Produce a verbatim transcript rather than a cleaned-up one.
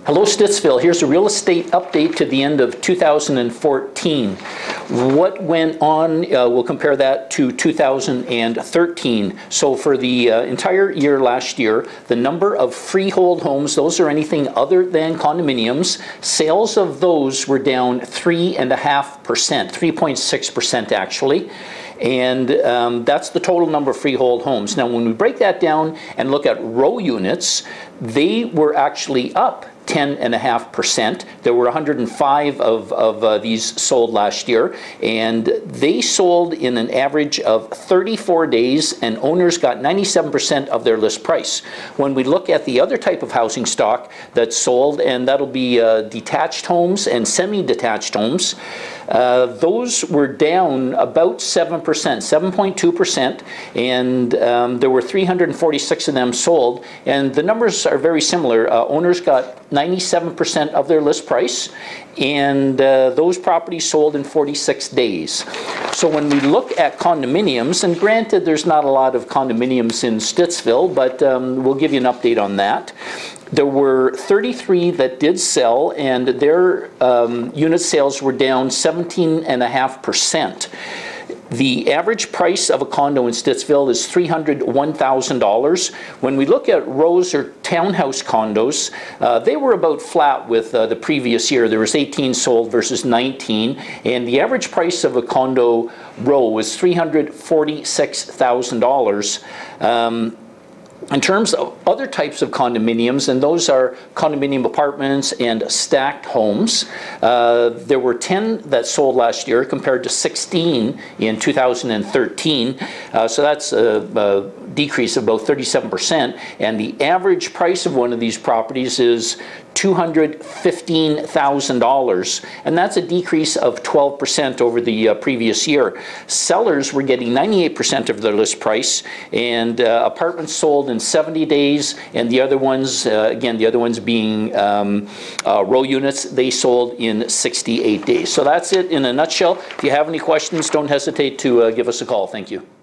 Hello Stittsville, here's a real estate update to the end of two thousand fourteen. What went on, uh, we'll compare that to two thousand thirteen. So for the uh, entire year last year, the number of freehold homes, those are anything other than condominiums, sales of those were down three point five percent, three point six percent actually. And um, that's the total number of freehold homes. Now when we break that down and look at row units, they were actually up ten point five percent. There were one hundred five of, of uh, these sold last year, and they sold in an average of thirty-four days, and owners got ninety-seven percent of their list price. When we look at the other type of housing stock that's sold, and that'll be uh, detached homes and semi-detached homes, uh, those were down about seven percent, seven point two percent, and um, there were three hundred forty-six of them sold, and the numbers are very similar. Uh, owners got ninety-seven percent of their list price, and uh, those properties sold in forty-six days. So when we look at condominiums, and granted there's not a lot of condominiums in Stittsville, but um, we'll give you an update on that. There were thirty-three that did sell, and their um, unit sales were down seventeen point five percent. The average price of a condo in Stittsville is three hundred one thousand dollars. When we look at rows or townhouse condos, uh, they were about flat with uh, the previous year. There was eighteen sold versus nineteen, and the average price of a condo row was three hundred forty-six thousand dollars. Um, In terms of other types of condominiums, and those are condominium apartments and stacked homes, uh, there were ten that sold last year compared to sixteen in two thousand thirteen. Uh, so that's a, a decrease of about thirty-seven percent. And the average price of one of these properties is two hundred fifteen thousand dollars, and that's a decrease of twelve percent over the uh, previous year. Sellers were getting ninety-eight percent of their list price, and uh, apartments sold in seventy days, and the other ones, uh, again, the other ones being um, uh, row units, they sold in sixty-eight days. So that's it in a nutshell. If you have any questions, don't hesitate to uh, give us a call. Thank you.